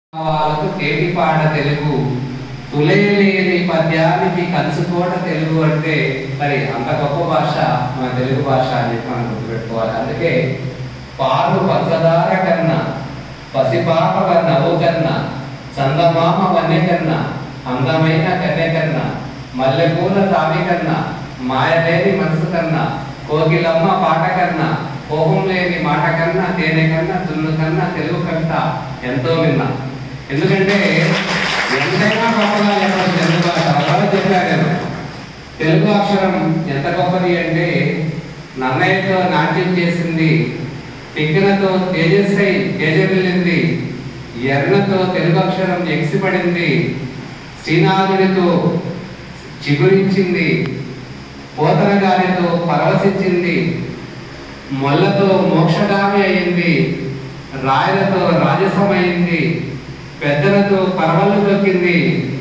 వాళ్ళకు తేటిపాట తెలుగు తులేలేని పద్యానికి కంచుకోట తెలుగు అంటే మరి అంత గొప్ప భాష మన తెలుగు భాష అని చెప్పి మనం గుర్తుపెట్టుకోవాలి. అందుకే పాలు పంచదార కన్నా పసిపాప నవ్వు కన్నా చందమామ వన్య కన్నా అందమైన కన్య కన్నా మల్లెపూల తావి కన్నా మాయలేని మనసు కన్నా కోకిలమ్మ పాట కన్నా కోపం లేని మాట కన్నా తేనె కన్నా తున్ను కన్నా తెలుగు కంట ఎంతో విన్నా. ఎందుకంటే ఎంతైనా గొప్పగా చెప్పాలి తెలుగు భాష. అలా చెప్పారు నేను తెలుగు అక్షరం ఎంత గొప్పది అంటే నన్నయ్యతో నాట్యం చేసింది, తిక్కనతో తేజస్సై తేజరిల్లింది, ఎర్రతో తెలుగు అక్షరం ఎగిసిపడింది, శ్రీనాథుడితో చిగురించింది, పోతన గారితో పరవశించింది, మొల్లతో మోక్షగామి అయింది, రాయలతో రాజసమైంది, పెద్దలతో పరవళ్ళు దొక్కింది,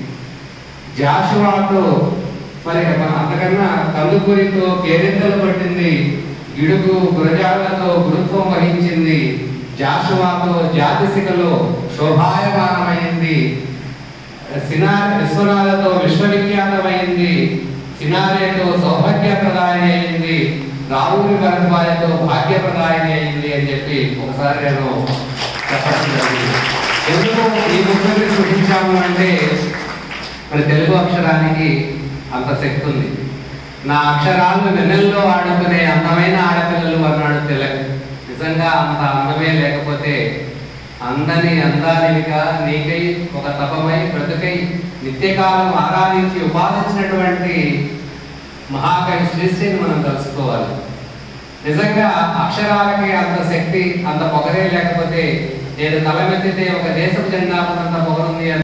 జాషువాతో మరి అంతకన్నా కందుకూరితో కేరింతలు పట్టింది, ఇడుగు గురజాలతో గురుత్వం వహించింది, జాషువాతో జాతిశిఖలో శోభాయమానమైంది, విశ్వనాథతో విశ్వవిఖ్యాతమైంది, సినారేతో సౌభాగ్యప్రదాయని అయింది, రావుని భరద్వాజతో భాగ్యప్రదాయని అయింది అని చెప్పి ఒకసారి నేను చెప్పడం జరిగింది. ఎందుకు ఈ ముగ్గురిని సృష్టించాము అంటే మరి తెలుగు అక్షరానికి అంత శక్తి ఉంది. నా అక్షరాలు వెన్నెల్లో ఆడుకునే అందమైన ఆడపిల్లలు అన్నాడు తిలక్. నిజంగా అంత అందమే లేకపోతే అందని అందానివిగా నీకై ఒక తపమై బ్రతుకై నిత్యకాలం ఆరాధించి ఉపాసించినటువంటి మహాకవి శ్రీశ్రీని మనం తెలుసుకోవాలి. నిజంగా అక్షరాలకి అంత శక్తి అంత పొగరే లేకపోతే నేను తలమెత్తితే ఒక దేశపు జెండా అంత పొగరుంది